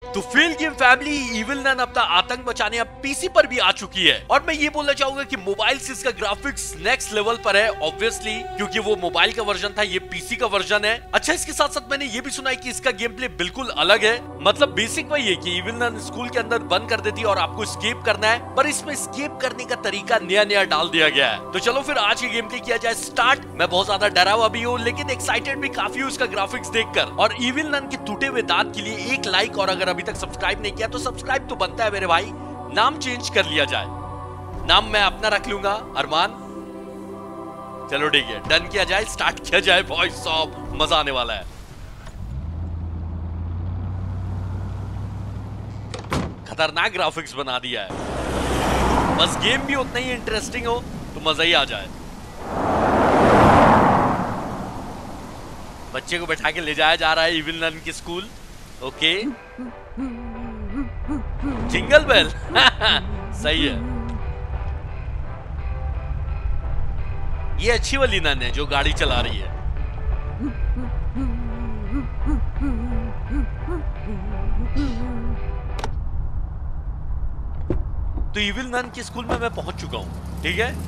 तो fail game family evil nun अपना आतंक मचाने अब पीसी पर भी आ चुकी है और मैं ये बोलना चाहूंगा कि मोबाइल से इसका ग्राफिक्स नेक्स्ट लेवल पर है ऑब्वियसली, क्योंकि वो मोबाइल का वर्जन था, ये पीसी का वर्जन है। अच्छा, इसके साथ साथ मैंने ये भी सुना है कि इसका गेम प्ले बिल्कुल अलग है। मतलब बेसिक वही है कि इविल नन स्कूल के अंदर बंद कर देती है और आपको स्केप करना है, पर इसमें स्केप करने का तरीका नया डाल दिया गया है। तो चलो फिर आज के गेम प्ले किया जाए स्टार्ट। मैं बहुत ज्यादा डरा हुआ भी हूँ लेकिन एक्साइटेड भी काफी हूँ इसका ग्राफिक्स देखकर। और इविल नन के टूटे हुए दांत के लिए एक लाइक, और अगर अभी तक सब्सक्राइब नहीं किया तो सब्सक्राइब तो बनता है मेरे भाई। नाम चेंज कर लिया जाए, नाम मैं अपना रख लूंगा, अरमान। चलो ठीक है, डन किया जाए, स्टार्ट किया जाए भाई साहब, मजा आने वाला है। खतरनाक ग्राफिक्स बना दिया है, बस गेम भी उतना ही इंटरेस्टिंग हो तो मजा ही आ जाए। बच्चे को बैठा के ले जाया जा रहा है इविल नन की स्कूल। ओके, जिंगल बेल सही है। ये अच्छी वाली नन है जो गाड़ी चला रही है। तो इविल नन की स्कूल में मैं पहुंच चुका हूं, ठीक है।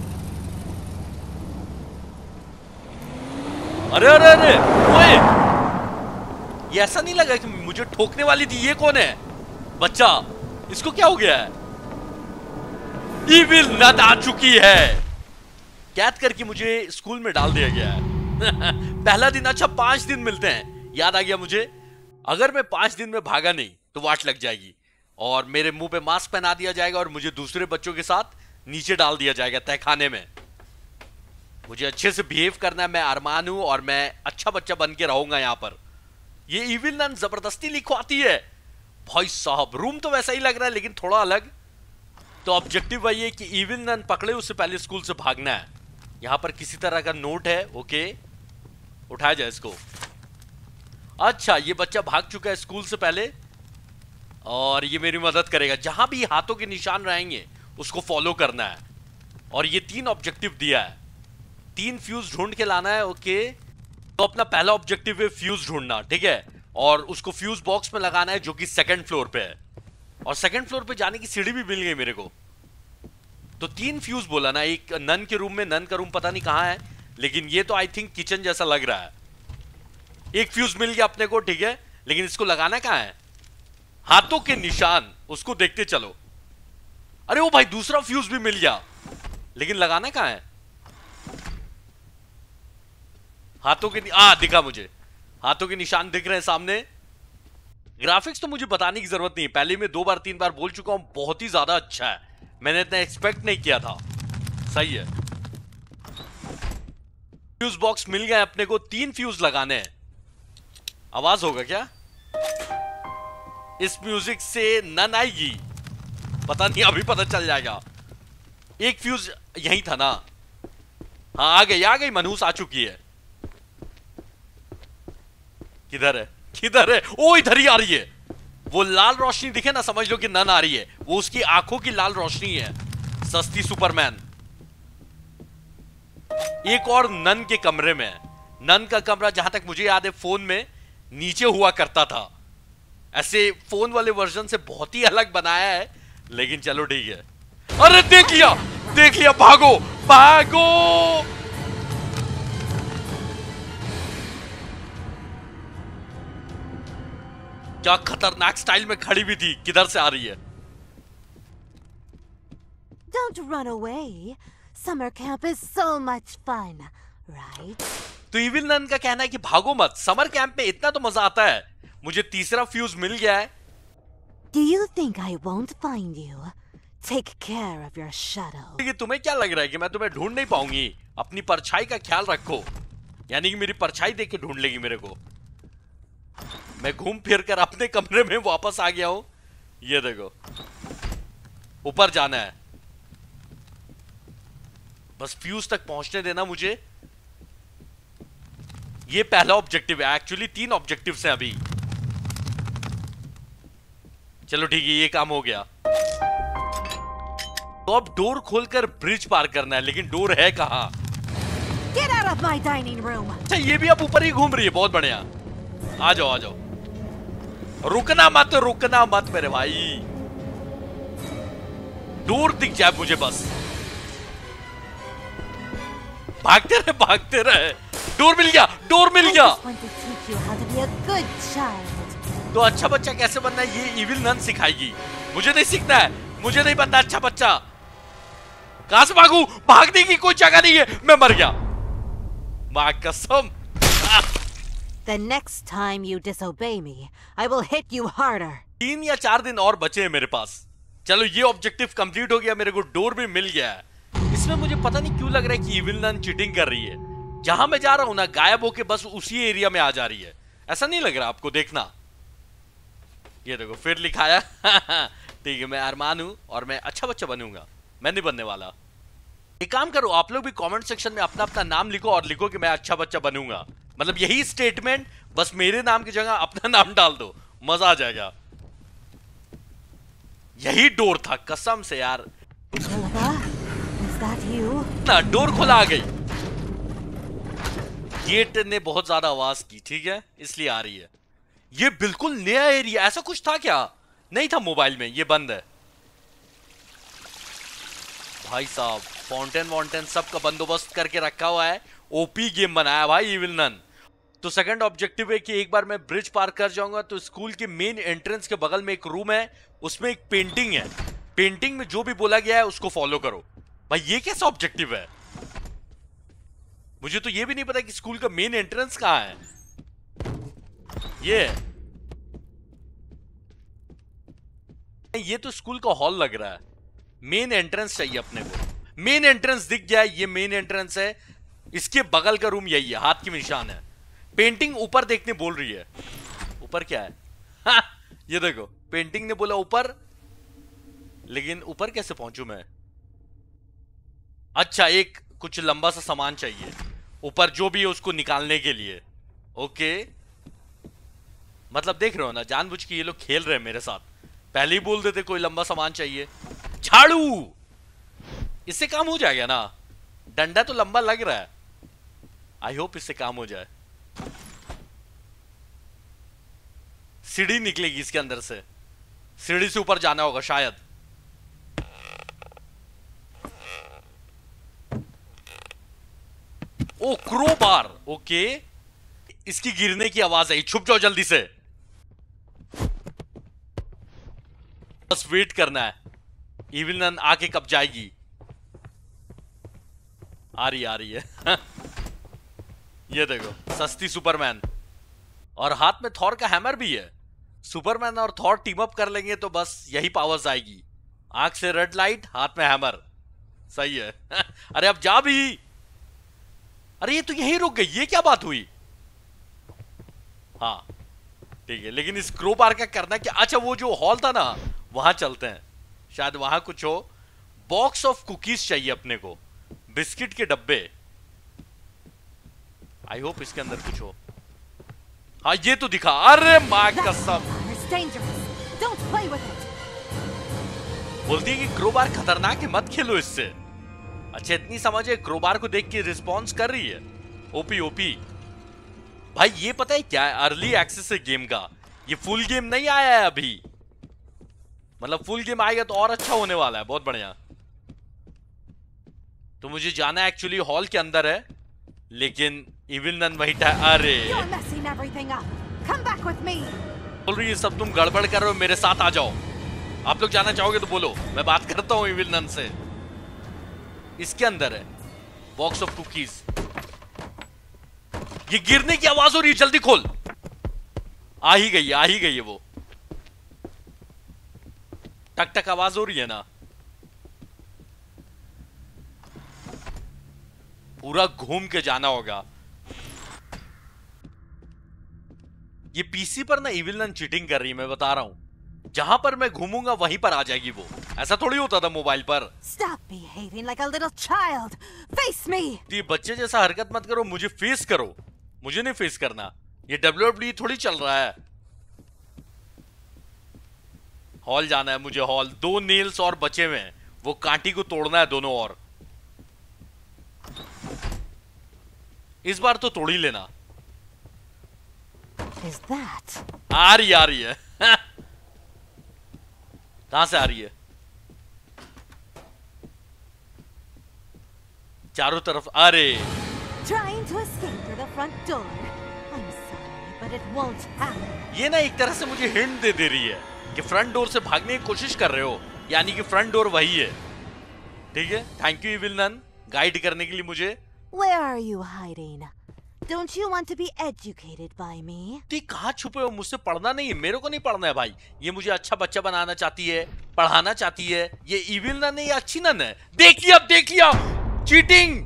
अरे अरे अरे ओए, ये ऐसा नहीं लगा कि मुझे ठोकने वाली थी। ये कौन है? बच्चा, इसको क्या हो गया है? इविल नन आ चुकी है, कैद करके मुझे स्कूल में डाल दिया गया है। पहला दिन, अच्छा 5 दिन मिलते हैं। याद आ गया मुझे, अगर मैं 5 दिन में भागा नहीं तो वाट लग जाएगी और मेरे मुंह पे मास्क पहना दिया जाएगा और मुझे दूसरे बच्चों के साथ नीचे डाल दिया जाएगा तहखाने में। मुझे अच्छे से बिहेव करना है, मैं अरमान हूं और मैं अच्छा बच्चा बन के रहूंगा यहां पर। ये इविल नन जबरदस्ती लिखवाती है भाई साहब। रूम तो वैसा ही लग रहा है लेकिन थोड़ा अलग। तो ऑब्जेक्टिव वही है कि इविल नन पकड़े उससे पहले स्कूल से भागना है। यहां पर किसी तरह का नोट है, ओके, उठाया जाए इसको। अच्छा, ये बच्चा भाग चुका है स्कूल से पहले और ये मेरी मदद करेगा। जहां भी हाथों के निशान रहेंगे उसको फॉलो करना है। और ये 3 ऑब्जेक्टिव दिया है, 3 फ्यूज ढूंढ के लाना है। ओके, तो अपना पहला ऑब्जेक्टिव है फ्यूज ढूंढना, ठीक है, और उसको फ्यूज बॉक्स में लगाना है जो कि 2nd फ्लोर पे है। और 2nd फ्लोर पे जाने की सीढ़ी भी मिल गई मेरे को। तो 3 फ्यूज बोला ना, एक नन के रूम में, नन का रूम पता नहीं कहां है लेकिन ये तो आई थिंक किचन जैसा लग रहा है। एक फ्यूज मिल गया अपने को, ठीक है, लेकिन इसको लगाना कहां है? हाथों के निशान, उसको देखते चलो। अरे वो भाई, दूसरा फ्यूज भी मिल गया लेकिन लगाना कहां है? हाथों के दिखा मुझे, हाथों के निशान दिख रहे हैं सामने। ग्राफिक्स तो मुझे बताने की जरूरत नहीं, पहले मैं 2 बार 3 बार बोल चुका हूं, बहुत ही ज्यादा अच्छा है। मैंने इतना एक्सपेक्ट नहीं किया था। सही है, फ्यूज बॉक्स मिल गया अपने को, 3 फ्यूज लगाने हैं। आवाज होगा क्या? इस म्यूजिक से नन आएगी, पता नहीं, अभी पता चल जाएगा। एक फ्यूज यही था ना? हाँ, आ गई मनहूस आ चुकी है। किधर है, किधर है? ओ, इधर ही आ रही है। वो लाल रोशनी दिखे ना, समझ लो कि नन आ रही है। वो उसकी आंखों की लाल रोशनी है। सस्ती सुपरमैन। एक और नन के कमरे में। नन का कमरा जहां तक मुझे याद है फोन में नीचे हुआ करता था। ऐसे फोन वाले वर्जन से बहुत ही अलग बनाया है, लेकिन चलो ठीक है। अरे देख लिया, भागो भागो। क्या खतरनाक स्टाइल में खड़ी भी थी, किधर से आ रही है? Don't run away. Summer camp is so much fun, right? तो इविल नन का कहना है कि भागो मत, समर कैंप में इतना तो मजा आता है। मुझे तीसरा फ्यूज मिल गया है। Do you think I won't find you? Take care of your shadow. कि तुम्हें क्या लग रहा है कि मैं तुम्हें ढूंढ नहीं पाऊंगी? अपनी परछाई का ख्याल रखो, यानी कि मेरी परछाई देख के ढूंढ लेगी मेरे को। मैं घूम फिर कर अपने कमरे में वापस आ गया हूं। ये देखो, ऊपर जाना है, बस फ्यूज तक पहुंचने देना मुझे। ये पहला ऑब्जेक्टिव है, एक्चुअली 3 ऑब्जेक्टिव्स हैं अभी। चलो ठीक है, ये काम हो गया। तो अब डोर खोलकर ब्रिज पार करना है, लेकिन डोर है कहां? Get out of my dining room. अच्छा, ये भी अब ऊपर ही घूम रही है, बहुत बढ़िया। आ जाओ आ जाओ। रुकना मत मेरे भाई। डोर दिख जाए मुझे बस। भागते रहे। डोर मिल गया। I just want to teach you how to be a good child. तो अच्छा बच्चा कैसे बनना है ये इविल नन सिखाएगी। मुझे नहीं सीखना है, मुझे नहीं बनना अच्छा बच्चा। कहां से भागू? भागने की कोई जगह नहीं है, मैं मर गया। मां कसम। The next time you disobey me, I will hit you harder. 3 या 4 दिन और बचे हैं मेरे पास। चलो ये ऑब्जेक्टिव कंप्लीट हो गया, मेरे को डोर भी मिल गया है। इसमें मुझे पता नहीं क्यों लग रहा है कि इविल नन चीटिंग कर रही है। जहां मैं जा रहा हूं ना, गायब होके बस उसी एरिया में आ जा रही है। ऐसा नहीं लग रहा आपको? देखना, ये देखो फिर लिखाया। ठीक है, मैं अरमान हूं और मैं अच्छा बच्चा बनूंगा, मैं नहीं बनने वाला। एक काम करो, आप लोग भी कमेंट सेक्शन में अपना अपना नाम लिखो और लिखो कि मैं अच्छा बच्चा बनूंगा। मतलब यही स्टेटमेंट, बस मेरे नाम की जगह अपना नाम डाल दो, मजा आ जाएगा। यही डोर था, कसम से यार। Philippa, is that you? ना डोर खुला आ गई। गेट ने बहुत ज्यादा आवाज की, ठीक है, इसलिए आ रही है। ये बिल्कुल नया एरिया, ऐसा कुछ था क्या? नहीं था मोबाइल में, ये बंद है। भाई साहब फाउंटेन वाउंटेन सब का बंदोबस्त करके रखा हुआ है। ओपी गेम बनाया भाई इविल नन। तो सेकंड ऑब्जेक्टिव है कि एक बार मैं ब्रिज पार कर जाऊंगा तो स्कूल के मेन एंट्रेंस के बगल में एक रूम है, उसमें एक पेंटिंग है। पेंटिंग में जो भी बोला गया है उसको फॉलो करो। भाई ये कैसा ऑब्जेक्टिव है? मुझे तो ये भी नहीं पता कि स्कूल का मेन एंट्रेंस कहां है। ये तो स्कूल का हॉल लग रहा है। मेन एंट्रेंस चाहिए अपने को। मेन एंट्रेंस दिख गया, ये मेन एंट्रेंस है। इसके बगल का रूम यही है, हाथ की निशान है। पेंटिंग ऊपर देखने बोल रही है। ऊपर क्या है? हाँ, ये देखो पेंटिंग ने बोला ऊपर, लेकिन ऊपर कैसे पहुंचू मैं? अच्छा, एक कुछ लंबा सा सामान चाहिए ऊपर, जो भी है उसको निकालने के लिए। ओके, मतलब देख रहे हो ना, जानबूझ के ये लोग खेल रहे हैं मेरे साथ। पहले ही बोल देते कोई लंबा सामान चाहिए। झाड़ू, इससे काम हो जाएगा ना? डंडा तो लंबा लग रहा है, आई होप इससे काम हो जाए। सीढ़ी निकलेगी इसके अंदर से, सीढ़ी से ऊपर जाना होगा शायद। Oh crowbar, okay. इसकी गिरने की आवाज आई, छुप जाओ जल्दी से। बस वेट करना है, इविल नन आके कब जाएगी। आ रही है। ये देखो सस्ती सुपरमैन, और हाथ में थॉर का हैमर भी है। सुपरमैन और थॉर टीम अप कर लेंगे तो बस यही पावर्स आएगी। आंख से रेड लाइट, हाथ में हैमर, सही है। अरे अब जा भी। अरे ये तो यहीं रुक गई, ये क्या बात हुई? हाँ ठीक है, लेकिन इस क्रोबार का करना क्या? अच्छा, वो जो हॉल था ना, वहां चलते हैं, शायद वहां कुछ हो। बॉक्स ऑफ कुकीज चाहिए अपने को, बिस्किट के डब्बे। आई होप इसके अंदर कुछ हो। हाँ ये तो दिखा। अरे मां कसम, बोलती है कि क्रोबार खतरनाक है, मत खेलो इससे। अच्छा इतनी समझ है, क्रोबार को देख के रिस्पॉन्स कर रही है। OP OP. भाई ये पता है क्या है? अर्ली एक्सेस है गेम का, ये फुल गेम नहीं आया है अभी। मतलब फुल गेम आएगा तो और अच्छा होने वाला है, बहुत बढ़िया। तो मुझे जाना है एक्चुअली हॉल के अंदर है, लेकिन इविल नन वही था। अरे बोल रही है सब तुम गड़बड़ कर रहे हो, मेरे साथ आ जाओ। आप लोग जाना चाहोगे तो बोलो, मैं बात करता हूं इविल नन से। इसके अंदर है बॉक्स ऑफ कुकीज। ये गिरने की आवाज हो रही है, जल्दी खोल। आ ही गई है वो। टक टक आवाज हो रही है ना। पूरा घूम के जाना होगा। ये पीसी पर ना इविल नन चीटिंग कर रही है, मैं बता रहा हूं। जहां पर मैं घूमूंगा वहीं पर आ जाएगी वो। ऐसा थोड़ी होता था मोबाइल पर। Stop behaving like a little child. Face me. ये बच्चे जैसा हरकत मत करो, मुझे फेस करो। मुझे नहीं फेस करना, ये WWE थोड़ी चल रहा है। हॉल जाना है मुझे, हॉल। 2 नेल्स और बचे हुए हैं, वो कांटी को तोड़ना है दोनों। और इस बार तो तोड़ ही लेना। Is that? आ रही है। कहां से आ रही है? चारों तरफ। अरे Trying to escape through the front door. I'm sorry, but it won't happen. ये ना एक तरह से मुझे हिंट दे रही है कि फ्रंट डोर से भागने की कोशिश कर रहे हो, यानी कि फ्रंट डोर वही है। ठीक है, thank you evil nun, guide करने के लिए मुझे। Where are you hiding? Don't you want to be educated by me? ती कहाँ छुपे हो? मुझसे पढ़ना नहीं है, मेरे को नहीं पढ़ना है भाई। ये मुझे अच्छा बच्चा बनाना चाहती है, पढ़ाना चाहती है। ये इविल नन है या अच्छी नन है? देख लिया, cheating.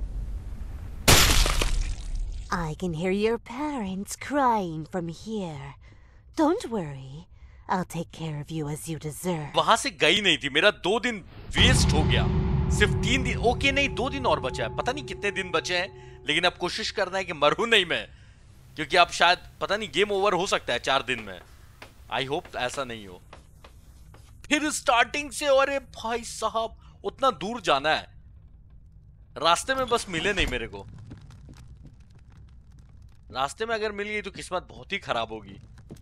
I can hear your parents crying from here. Don't worry. I'll take care of you as you deserve. वहां से गई नहीं थी, मेरा 2 दिन वेस्ट हो गया। सिर्फ 3 दिन, ओके नहीं 2 दिन और बचा है, पता नहीं कितने दिन बचे हैं, लेकिन अब कोशिश करना है कि मरूं नहीं मैं, क्योंकि अब शायद पता नहीं गेम ओवर हो सकता है 4 दिन में। आई होप ऐसा नहीं हो। फिर स्टार्टिंग से, अरे भाई साहब उतना दूर जाना है, रास्ते में बस मिले नहीं मेरे को। रास्ते में अगर मिल गई तो किस्मत बहुत ही खराब होगी।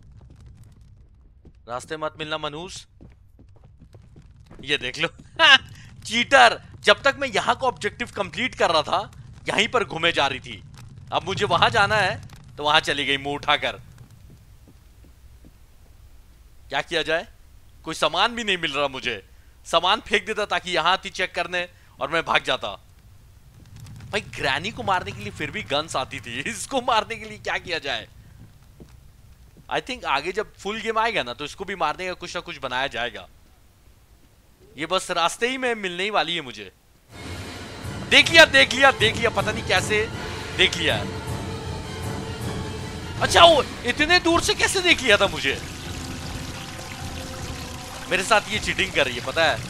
रास्ते मत मिलना मनहूस। ये देख लो चीटर। जब तक मैं यहां का ऑब्जेक्टिव कंप्लीट कर रहा था, यहीं पर घूमे जा रही थी। अब मुझे वहां जाना है तो वहां चली गई मुंह उठाकर। क्या किया जाए? कोई सामान भी नहीं मिल रहा मुझे। सामान फेंक देता ताकि यहां आती चेक करने और मैं भाग जाता। भाई ग्रैनी को मारने के लिए फिर भी गन्स आती थी, इसको मारने के लिए क्या किया जाए? आई थिंक आगे जब फुल गेम आएगा ना तो इसको भी मारने का कुछ ना कुछ बनाया जाएगा। ये बस रास्ते ही में मिलने ही वाली है मुझे। देख लिया, पता नहीं कैसे देख लिया। अच्छा वो इतने दूर से कैसे देख लिया था मुझे? मेरे साथ ये चीटिंग कर रही है, पता है।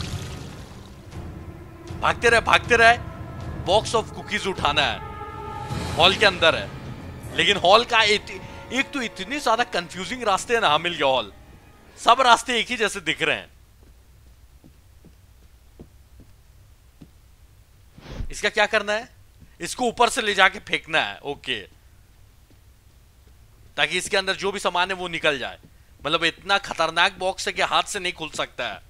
भागते रहे। बॉक्स ऑफ कुकीज उठाना है, हॉल के अंदर है, लेकिन हॉल का एक तो इतनी ज्यादा कंफ्यूजिंग रास्ते हैं ना। मिल गया हॉल, सब रास्ते एक ही जैसे दिख रहे हैं। इसका क्या करना है? इसको ऊपर से ले जाके फेंकना है, ओके, ताकि इसके अंदर जो भी सामान है वो निकल जाए। मतलब इतना खतरनाक बॉक्स है कि हाथ से नहीं खुल सकता है।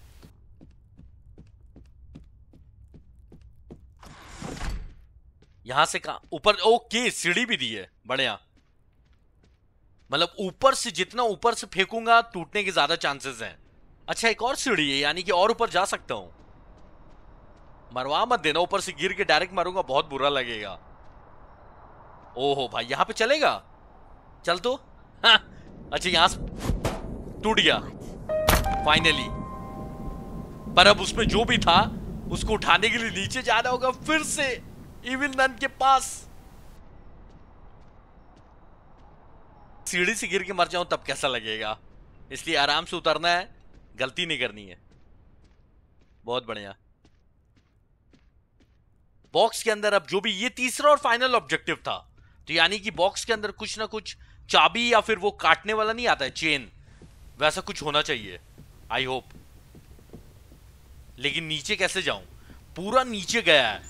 यहां से कहां? ऊपर, ओके, सीढ़ी भी दी है, बढ़िया। मतलब ऊपर से जितना ऊपर से फेंकूंगा टूटने के ज्यादा चांसेस हैं। अच्छा एक और सीढ़ी है, यानी कि और ऊपर जा सकता हूं। मरवा मत देना, ऊपर से गिर के डायरेक्ट मारूंगा, बहुत बुरा लगेगा। ओहो भाई, यहां पे चलेगा? चल तो। हाँ। अच्छा यहां से टूट गया फाइनली। पर अब उसमें जो भी था उसको उठाने के लिए नीचे जाना होगा फिर से इविल नन के पास। सीढ़ी से गिर के मर जाऊं तब कैसा लगेगा, इसलिए आराम से उतरना है, गलती नहीं करनी है। बहुत बढ़िया। बॉक्स के अंदर अब जो भी, ये तीसरा और फाइनल ऑब्जेक्टिव था, तो यानी कि बॉक्स के अंदर कुछ ना कुछ चाबी या फिर वो काटने वाला नहीं आता है चेन, वैसा कुछ होना चाहिए, आई होप। लेकिन नीचे कैसे जाऊं? पूरा नीचे गया है।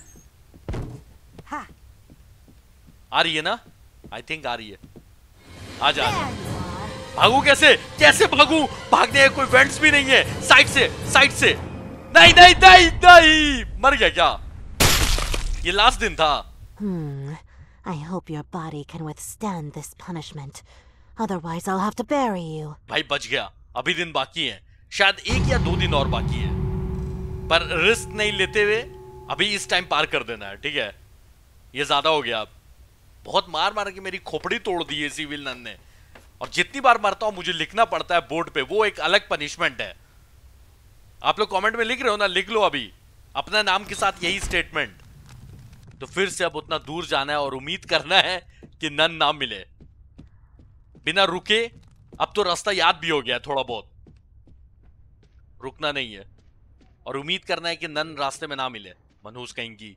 आ रही है ना? आई थिंक आ रही है। आ जा। भागू कैसे? कैसे भागू? भागने का कोई वेंट्स भी नहीं है। साइड से, साइड से। नहीं नहीं नहीं नहीं, मर गया क्या? ये लास्ट दिन था। I hope your body can withstand this punishment. Otherwise, I'll have to bury you. भाई बच गया। अभी दिन बाकी है, शायद 1 या 2 दिन और बाकी है, पर रिस्क नहीं लेते हुए अभी इस टाइम पार कर देना है, ठीक है? ये ज्यादा हो गया। अब बहुत मार मार के मेरी खोपड़ी तोड़ दी है इविल नन ने, और जितनी बार मरता हूं मुझे लिखना पड़ता है बोर्ड पे, वो एक अलग पनिशमेंट है। आप लोग कमेंट में लिख रहे हो ना, लिख लो अभी अपना नाम के साथ यही स्टेटमेंट। तो फिर से अब उतना दूर जाना है और उम्मीद करना है कि नन ना मिले बिना रुके। अब तो रास्ता याद भी हो गया थोड़ा बहुत, रुकना नहीं है और उम्मीद करना है कि नन रास्ते में ना मिले। मनहूस कहेंगी।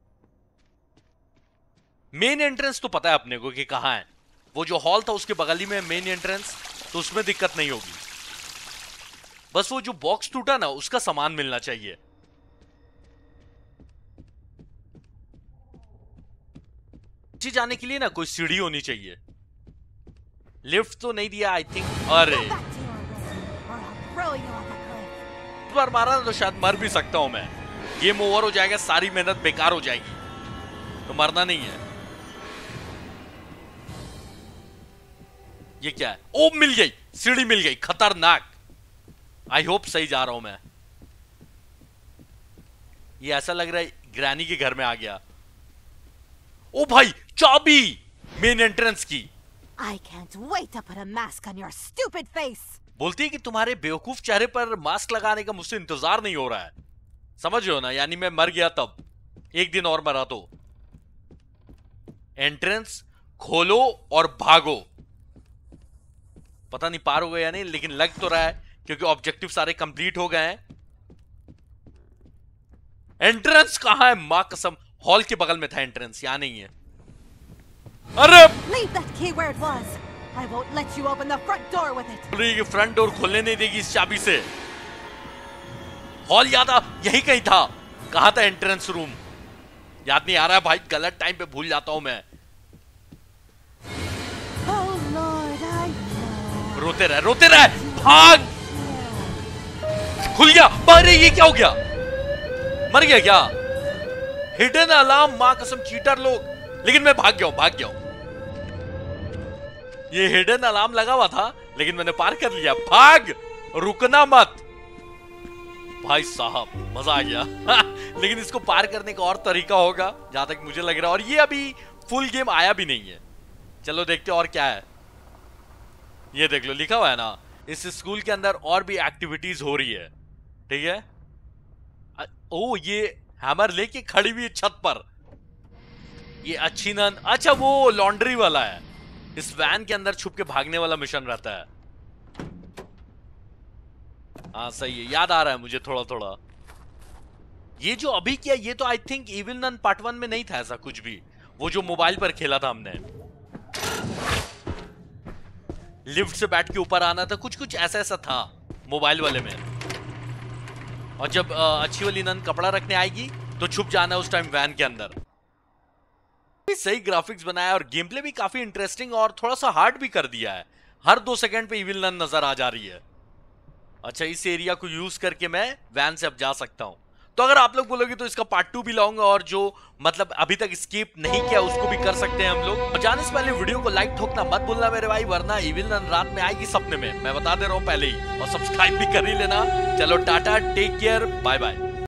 मेन एंट्रेंस तो पता है अपने को कि कहां है, वो जो हॉल था उसके बगल ही में मेन एंट्रेंस, तो उसमें दिक्कत नहीं होगी। बस वो जो बॉक्स टूटा ना उसका सामान मिलना चाहिए। नीचे जाने के लिए ना कोई सीढ़ी होनी चाहिए। लिफ्ट तो नहीं दिया आई थिंक। अरे you off a cliff. इस बार मारा ना तो शायद मर भी सकता हूं मैं। गेम ओवर हो जाएगा, सारी मेहनत बेकार हो जाएगी, तो मरना नहीं है। ये क्या है? ओ मिल गई, सीढ़ी मिल गई, खतरनाक। आई होप सही जा रहा हूं मैं। ये ऐसा लग रहा है ग्रैनी के घर में आ गया। ओ भाई, चाबी मेन एंट्रेंस की। I can't wait to put a mask on your stupid face. बोलती है कि तुम्हारे बेवकूफ चेहरे पर मास्क लगाने का मुझसे इंतजार नहीं हो रहा है। समझ रहे हो ना, यानी मैं मर गया तब, एक दिन और मरा तो। एंट्रेंस खोलो और भागो। पता नहीं पार हो गया या नहीं, लेकिन लग तो रहा है क्योंकि ऑब्जेक्टिव सारे कंप्लीट हो गए हैं। एंट्रेंस कहां है? मां कसम, हॉल के बगल में था एंट्रेंस, यहां नहीं है। अरे Leave that key where it was. I won't let you open the front door with it. बोल रही है कि फ्रंट डोर खोलने नहीं देगी इस चाबी से। हॉल याद आ, यही कहीं था। कहां था एंट्रेंस रूम? याद नहीं आ रहा है भाई, गलत टाइम पे भूल जाता हूं मैं। Oh Lord, I know. रोते रहे, भाग। खुल गया। अरे ये क्या हो गया? मर गया क्या? हिडन अलार्म, मां कसम चीटर लोग। लेकिन मैं भाग गया हूं। ये हिडन अलार्म लगा हुआ था, लेकिन मैंने पार कर लिया। भाग, रुकना मत। भाई साहब मजा आ गया। लेकिन इसको पार करने का और तरीका होगा जहां तक मुझे लग रहा है, और ये अभी फुल गेम आया भी नहीं है। चलो देखते और क्या है। ये देख लो, लिखा हुआ है ना, इस स्कूल के अंदर और भी एक्टिविटीज हो रही है। ठीक है। ओ ये हैमर लेके खड़ी हुई छत पर। ये अच्छी नन, अच्छा वो लॉन्ड्री वाला है। इस वैन के अंदर छुप के भागने वाला मिशन रहता है। हाँ सही है, याद आ रहा है मुझे थोड़ा थोड़ा। ये जो अभी किया, ये तो I think evil nun part 1 में नहीं था ऐसा कुछ भी। वो जो मोबाइल पर खेला था हमने, लिफ्ट से बैठ के ऊपर आना था, कुछ ऐसा था मोबाइल वाले में। और जब अच्छी वाली नन कपड़ा रखने आएगी तो छुप जाना उस टाइम वैन के अंदर। सही ग्राफिक्स बनाया और गेम प्ले भी काफी इंटरेस्टिंग और थोड़ा सा हार्ड भी कर दिया है। हर 2 सेकंड पे इविल नन नजर आ जा रही है। अच्छा, इस एरिया को यूज करके मैं वैन से अब जा सकता हूं। तो अगर आप लोग बोलोगे तो इसका पार्ट 2 भी लाऊंगा, और जो मतलब अभी तक स्किप नहीं किया उसको भी कर सकते हैं हम लोग। और जाने से पहले वीडियो को लाइक ठोकना मत भूलना मेरे भाई, वरना इविल नन रात में आएगी सपने में, मैं बता दे रहा हूं पहले ही। और सब्सक्राइब भी कर ही लेना। चलो tata, take care, bye bye.